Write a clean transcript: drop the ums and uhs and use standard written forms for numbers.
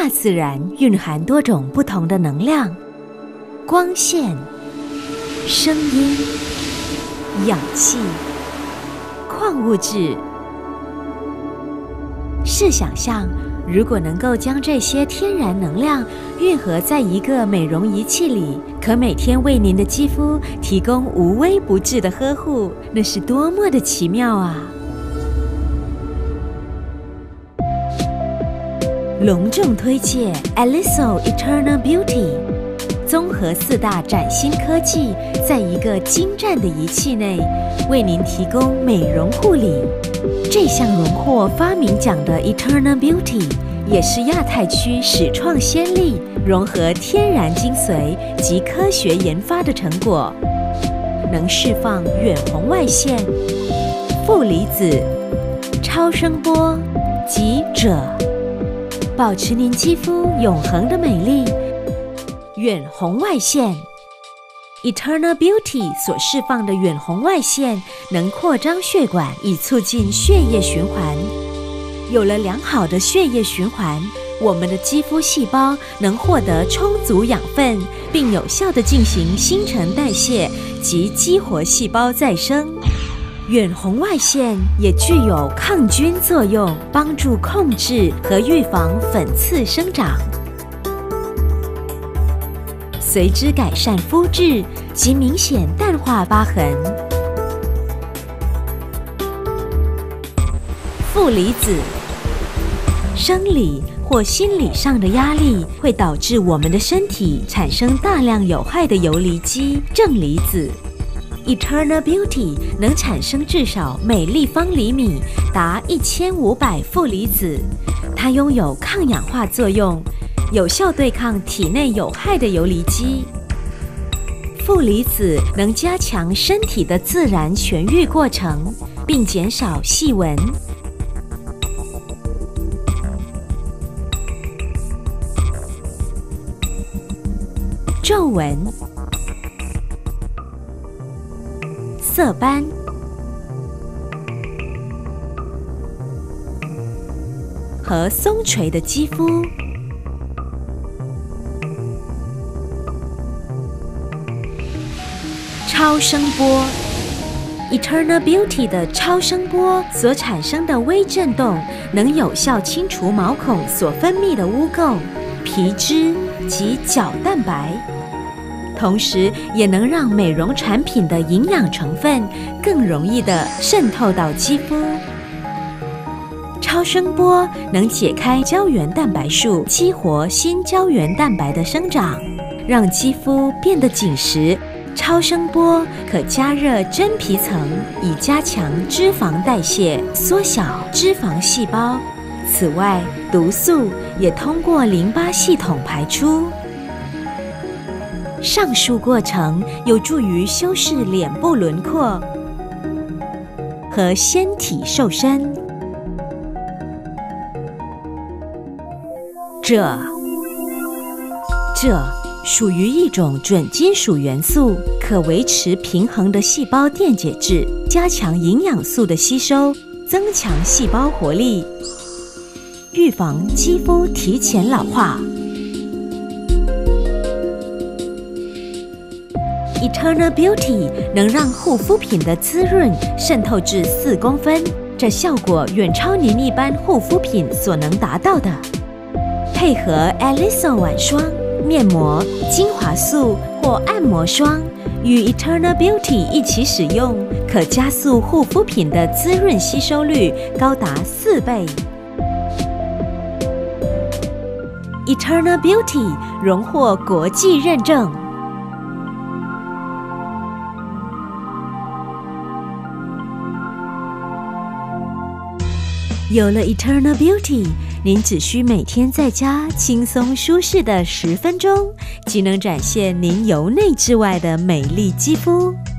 大自然蕴含多种不同的能量，光线、声音、氧气、矿物质。试想象，如果能够将这些天然能量运合在一个美容仪器里，可每天为您的肌肤提供无微不至的呵护，那是多么的奇妙啊！隆重推介 Alyso Eternal Beauty， 综合4大崭新科技，在一个精湛的仪器内，为您提供美容护理。这项荣获发明奖的 Eternal Beauty， 也是亚太区始创先例，融合天然精髓及科学研发的成果，能释放远红外线、负离子、超声波及锗，保持您肌肤永恒的美丽。远红外线 Eternal Beauty 所释放的远红外线能扩张血管，以促进血液循环。有了良好的血液循环，我们的肌肤细胞能获得充足养分，并有效地进行新陈代谢及激活细胞再生。远红外线也具有抗菌作用，帮助控制和预防粉刺生长，随之改善肤质及明显淡化疤痕。负离子，生理或心理上的压力会导致我们的身体产生大量有害的游离基正离子。Eternal Beauty 能产生至少每立方厘米达1500负离子，它拥有抗氧化作用，有效对抗体内有害的游离基。负离子能加强身体的自然痊愈过程，并减少细纹。皱纹、色斑、和松垂的肌肤。超声波 Eternal Beauty 的超声波所产生的微振动，能有效清除毛孔所分泌的污垢、皮脂及角蛋白，同时也能让美容产品的营养成分更容易地渗透到肌肤。超声波能解开胶原蛋白束，激活新胶原蛋白的生长，让肌肤变得紧实。超声波可加热真皮层，以加强脂肪代谢，缩小脂肪细胞。此外，毒素也通过淋巴系统排出。上述过程有助于修饰脸部轮廓和纤体瘦身。锗属于一种准金属元素，可维持平衡的细胞电解质，加强营养素的吸收，增强细胞活力，预防肌肤提前老化。Eternal Beauty 能让护肤品的滋润渗透至4公分，这效果远超您一般护肤品所能达到的。配合 Alyso 晚霜、面膜、精华素或按摩霜与 Eternal Beauty 一起使用，可加速护肤品的滋润吸收率高达4倍。Eternal Beauty 荣获国际认证。有了 Eternal Beauty， 您只需每天在家轻松舒适的10分钟，即能展现您由内至外的美丽肌肤。